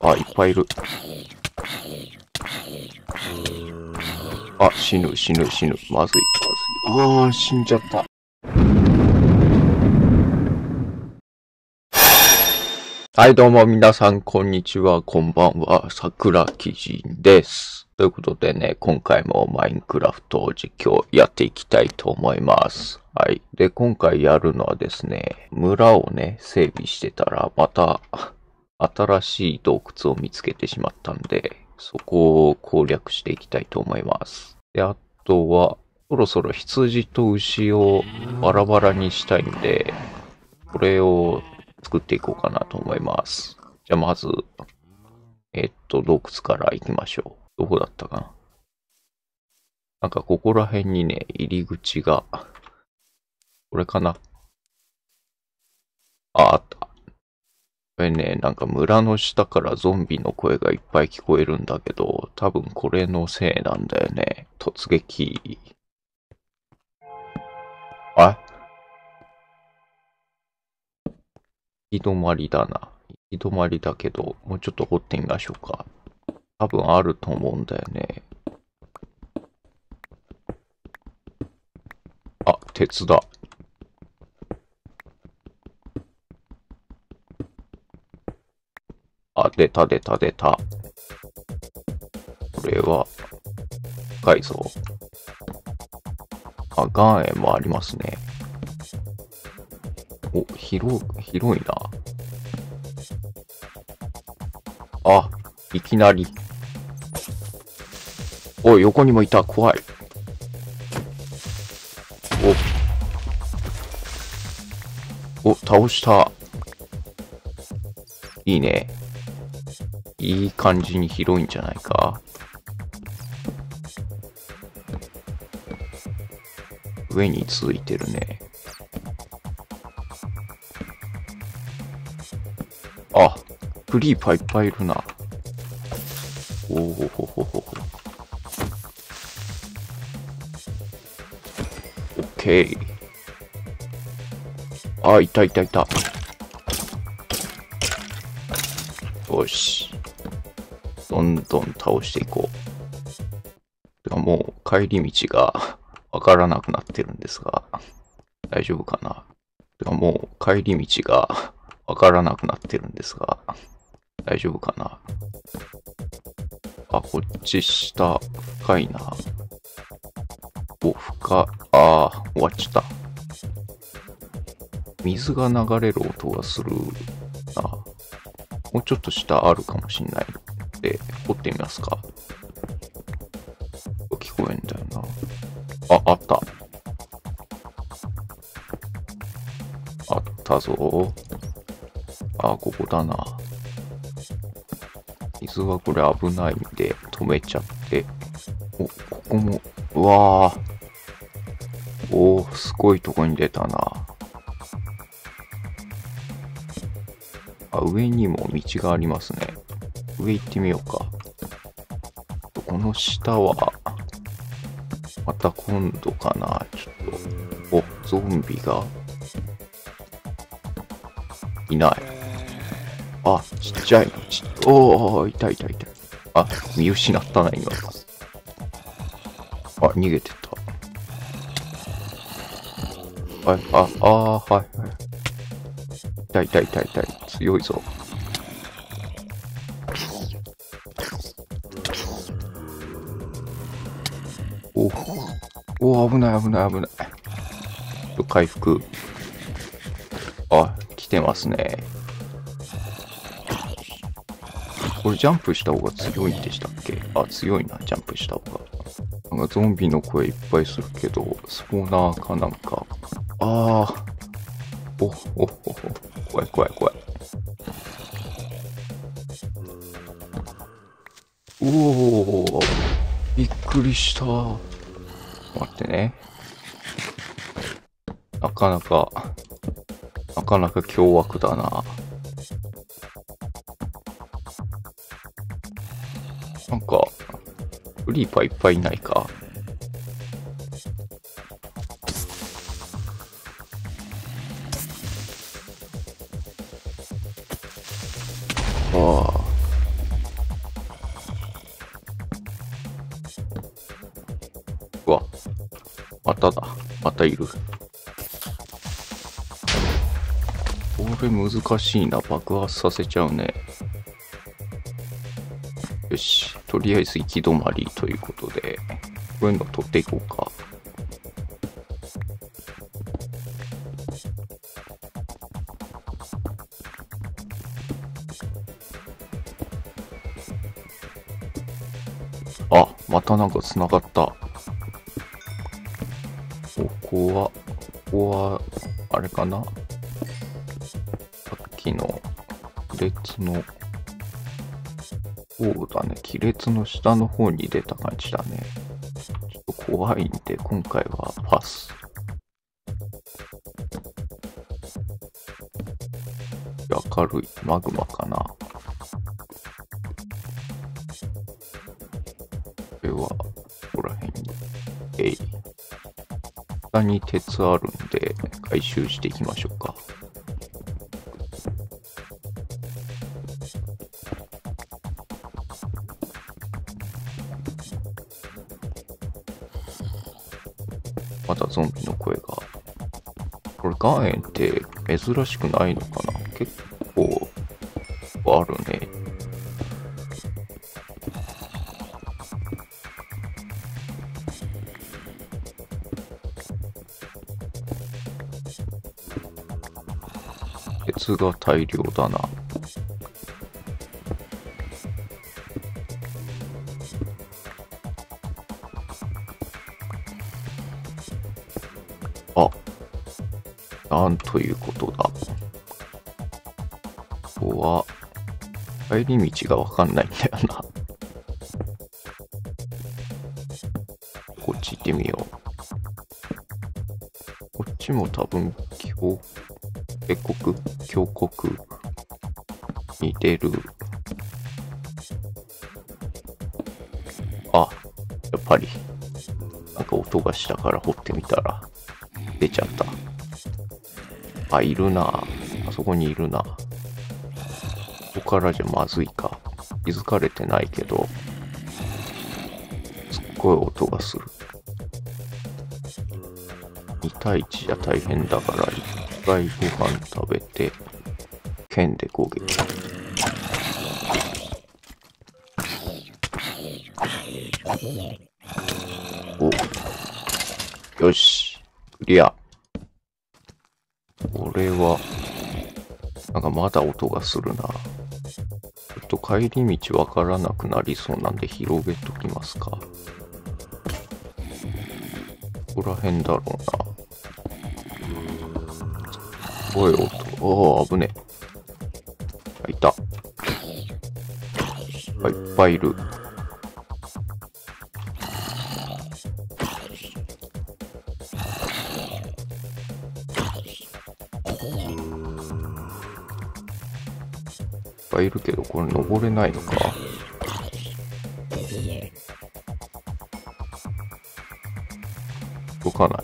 あ、いっぱいいる。あ、死ぬ。まずい。うわー、死んじゃった。はい、どうも皆さん、こんにちは、こんばんは、桜木人です。ということでね、今回もマインクラフト実況やっていきたいと思います。はい。で、今回やるのはですね、村をね、整備してたら、また、新しい洞窟を見つけてしまったんで、そこを攻略していきたいと思います。で、あとは、そろそろ羊と牛をバラバラにしたいんで、これを作っていこうかなと思います。じゃあまず、洞窟から行きましょう。どこだったかな。なんかここら辺にね、入り口が、これかな。あった。これね、なんか村の下からゾンビの声がいっぱい聞こえるんだけど、多分これのせいなんだよね。突撃。あ、行き止まりだな。行き止まりだけど、もうちょっと掘ってみましょうか。多分あると思うんだよね。あ、鉄だ。あ、出た。これは、深いぞ。あ、岩塩もありますね。お、広いな。あ、いきなり。お、横にもいた。怖い。お、倒した。いいね。いい感じに広いんじゃないか。上についてるね。あ、クリーパーいっぱいいるな。おおほほほほ。オッケー。あ、いた。よし。どんどん倒していこう。てかもう帰り道がわからなくなってるんですが、大丈夫かな。てかもう帰り道がわからなくなってるんですが、大丈夫かな。あ、こっち下深いな。お、終わっちゃった。水が流れる音がするな。もうちょっと下あるかもしんないので、掘ってみますか。聞こえんだよな。あ、あった。あったぞ。あ、ここだな。水はこれ危ないんで止めちゃって。お、ここも、うわぁ。おー、すごいとこに出たな。あ、上にも道がありますね。上行ってみようか。この下は、また今度かな。ちょっと、お、ゾンビが、いない。あ、ちっちゃい。おー、いた。あ、見失ったな、今。あ、逃げてた。はい。痛い。強いぞ。お、危ない。回復。あ、来てますね。これジャンプした方が強いんでしたっけ。あ、強いな、ジャンプした方が。なんかゾンビの声いっぱいするけど、スポーナーかなんか。怖い。おー、びっくりした。待ってね。なかなか凶悪だな。なんか、クリーパーいっぱいいないか。ああ、 まただ。またいる。これ難しいな。爆発させちゃうね。よし。とりあえず行き止まりということで、こういうの取っていこうか。あ、またなんか繋がった。ここは、あれかな？さっきの亀裂の、そうだね。亀裂の下の方に出た感じだね。ちょっと怖いんで、今回はパス。明るいマグマかな。これは、ここら辺に。下に鉄あるんで、回収していきましょうか。まだゾンビの声が。これ岩塩って珍しくないのかな？結構あるね。鉄が大量だな。あ、なんということだ。ここは、帰り道がわかんないんだよな。こっち行ってみよう。こっちも多分、峡谷に出る。あ、やっぱり、なんか音がしたから掘ってみたら、出ちゃった。あ、いるな。あそこにいるな。ここからじゃまずいか。気づかれてないけど、すっごい音がする。2対1じゃ大変だから、一回ご飯食べて、剣で攻撃。お、よし、クリア。これは、なんかまだ音がするな。ちょっと帰り道わからなくなりそうなんで広げときますか。ここら辺だろうな。すごい音。おー、危ねえ。いた。いっぱいいる。いっぱいいるけど、これ登れないのか。動かない。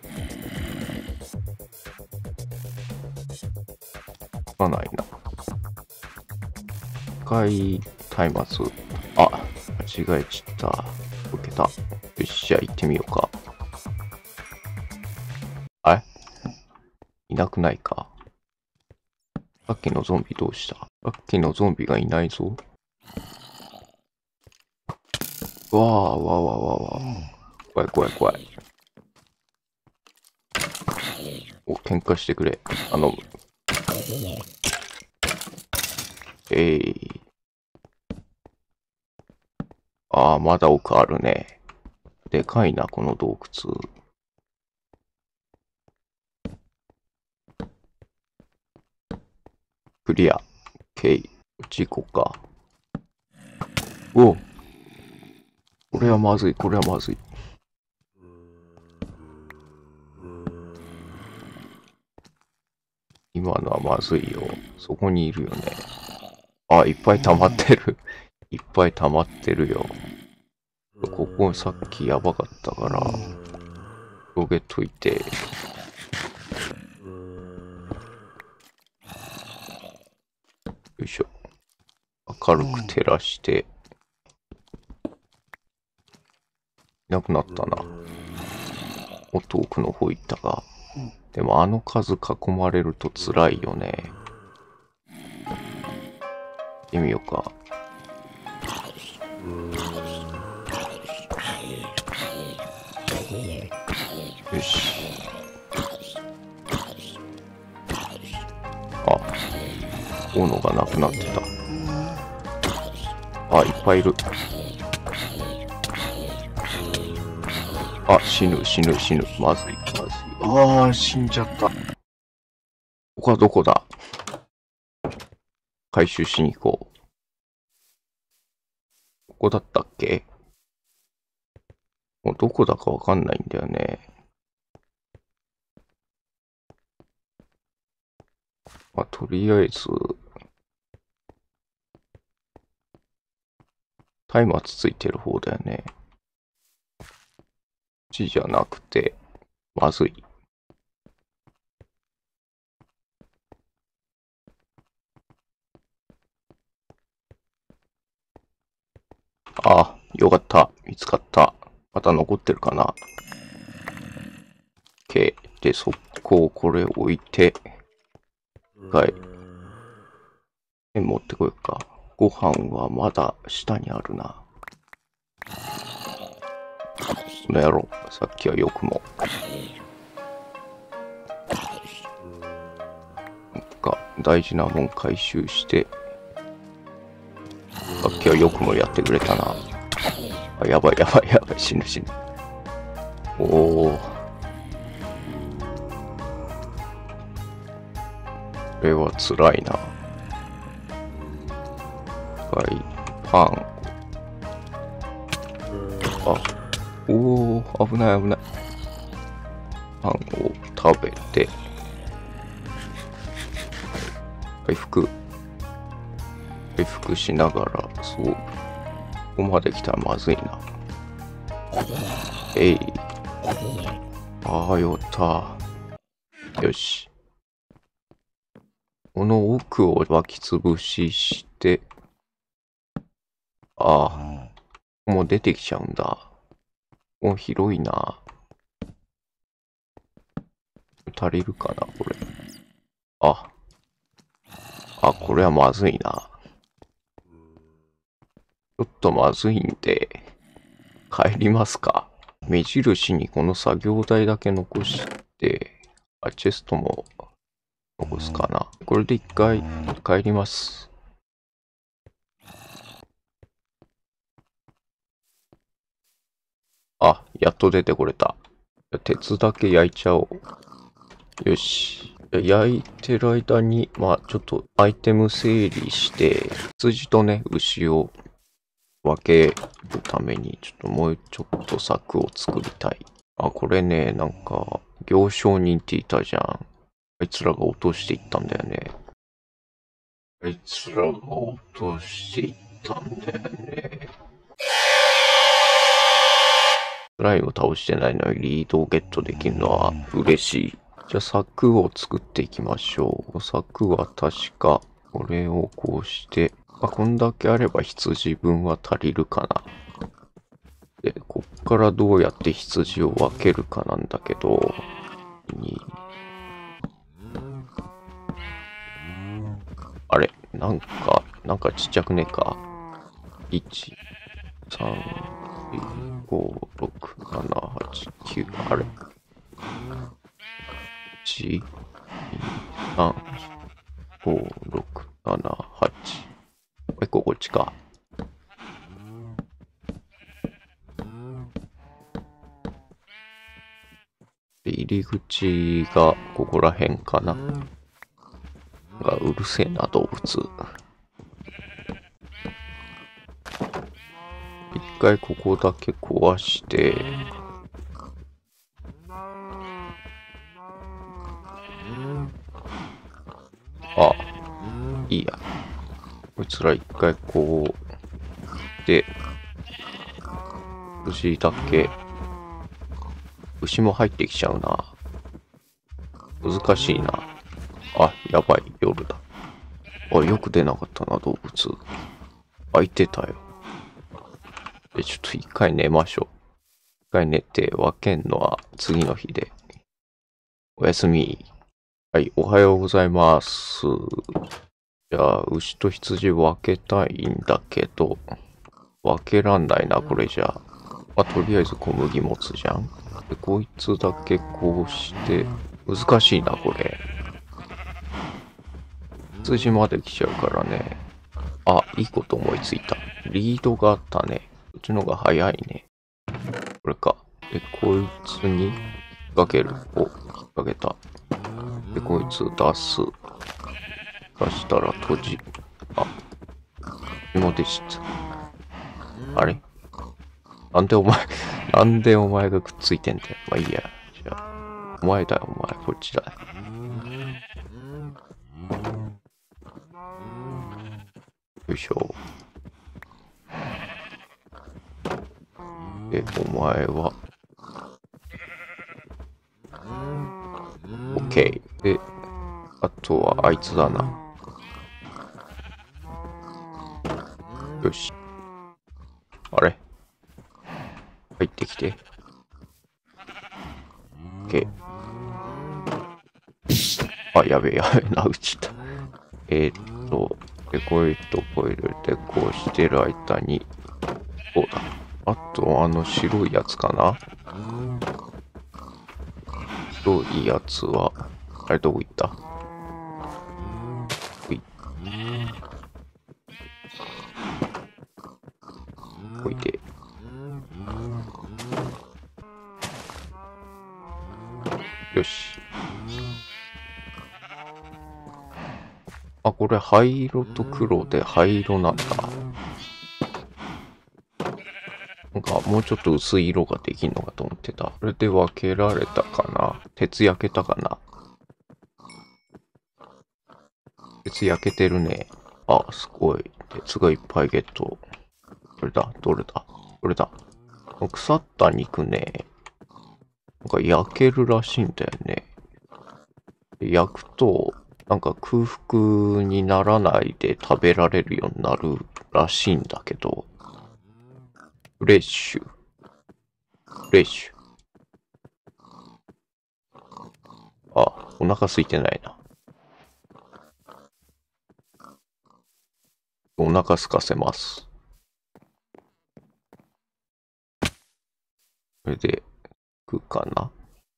動かないな。一回松明。あ、間違えちった。受けた。よし、じゃあ行ってみようか。あれ？いなくないか。さっきのゾンビどうした？さっきのゾンビがいないぞ。わあ、わあわあわあわあ。怖い怖い怖い。お、喧嘩してくれ。頼む。ああ、まだ奥あるね。でかいな、この洞窟。クリア。OK。こっち行こうか。お、これはまずい、これはまずい。今のはまずいよ。そこにいるよね。あ、いっぱい溜まってる。いっぱい溜まってるよ。ここさっきやばかったから、広げといて。よいしょ。明るく照らして。いなくなったな。 もっと奥の方行ったが。でもあの数囲まれると辛いよね。行ってみようか。よし。あ、斧がなくなってた。あ、いっぱいいる。あ、死ぬ。まずい。ああ、死んじゃった。ここはどこだ？回収しに行こう。ここだったっけ？もうどこだかわかんないんだよね。まあ、とりあえず、松明ついてる方だよね。じゃなくて、まずい。あ、よかった。見つかった。また残ってるかな。OK。で、速攻これ置いて、はい。持ってこようか。ご飯はまだ下にあるな。この野郎、さっきはよくも。大事なもん回収して、さっきはよくもやってくれたな。あ、やばい、死ぬ。おお。これは辛いな。パン。あ、おお、危ない。パンを食べて、回復しながら、そう。ここまで来たらまずいな。ああ、よかった。よし。この奥を湧き潰しして、ああ、もう出てきちゃうんだ。もう広いな。足りるかな、これ。あ、これはまずいな。ちょっとまずいんで、帰りますか。目印にこの作業台だけ残して、チェストも残すかな。これで一回帰ります。あ、やっと出てこれた。鉄だけ焼いちゃおう。よし。焼いてる間に、ちょっとアイテム整理して、羊とね、牛を分けるために、ちょっともうちょっと柵を作りたい。これね、なんか、行商人っていたじゃん。あいつらが落としていったんだよね。スライムを倒してないのにリードをゲットできるのは嬉しい。じゃあ柵を作っていきましょう。柵は確か、これをこうして、こんだけあれば羊分は足りるかな。で、こっからどうやって羊を分けるかなんだけど、あれなんかちっちゃくねえか。1、3、4、5、6、7、8、9、あれ ?1、2、3、5、6、7、8。こっちか。で、入り口がここら辺かな。うるせえな、動物。一回ここだけ壊して、いいや。こいつら一回こう、で、牛だけ、牛も入ってきちゃうな。難しいな。やばい、夜だ。よく出なかったな、動物。開いてたよ。ちょっと一回寝ましょう。 回寝て分けんのは次の日で。おやすみ。はい、おはようございます。じゃあ、牛と羊分けたいんだけど、分けらんないな、これじゃあ。まあ、とりあえず小麦持つじゃん。で、こいつだけこうして、難しいな、これ。羊まで来ちゃうからね。あ、いいこと思いついた。リードがあったね。こっちの方が早いね。これか。で、こいつにかける。お、かけた。で、こいつ出す。出したら閉じ。あ、紐でした。あれなんでお前なんでお前がくっついてんだよ。まあいいや。じゃあ、お前だよ、お前。こっちだよ。よいしょ。で、お前は、OK。で、あとはあいつだな。よし。あれ入ってきて。OK。あ、やべえやべえな、うちた。で、これとこれでこうしてる間に、そうだ。あと、あの白いやつかな。白いやつは、あれどこ行った？おいで。よし。あ、これ灰色と黒で灰色なんだ。なんかもうちょっと薄い色ができんのかと思ってた。これで分けられたかな？鉄焼けたかな？鉄焼けてるね。あ、すごい。鉄がいっぱいゲット。これだ、どれだ、これだ。腐った肉ね、なんか焼けるらしいんだよね。焼くと、なんか空腹にならないで食べられるようになるらしいんだけど、フレッシュ。フレッシュ。あ、お腹空いてないな。お腹空かせます。これで、食うかな。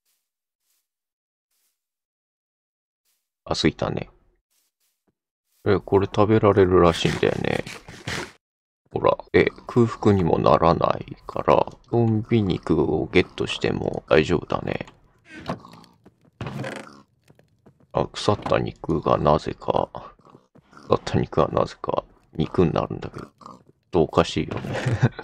あ、空いたね。これ食べられるらしいんだよね。ほら、空腹にもならないから、ゾンビ肉をゲットしても大丈夫だね。あ、腐った肉がなぜか肉になるんだけど、おかしいよね。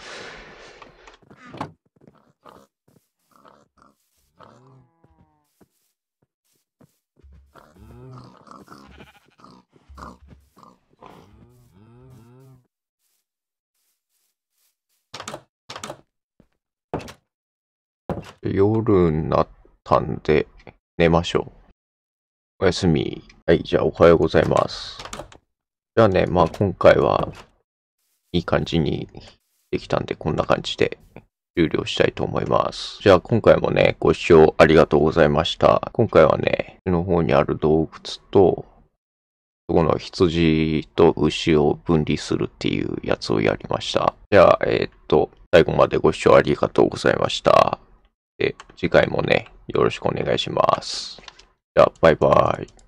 夜になったんで、寝ましょう。おやすみ。はい、じゃあおはようございます。じゃあね、まあ今回はいい感じにできたんで、こんな感じで終了したいと思います。じゃあ今回もね、ご視聴ありがとうございました。今回はね、の方にある洞窟と、そこの羊と牛を分離するっていうやつをやりました。じゃあ、最後までご視聴ありがとうございました。次回もね、よろしくお願いします。じゃあ、バイバイ。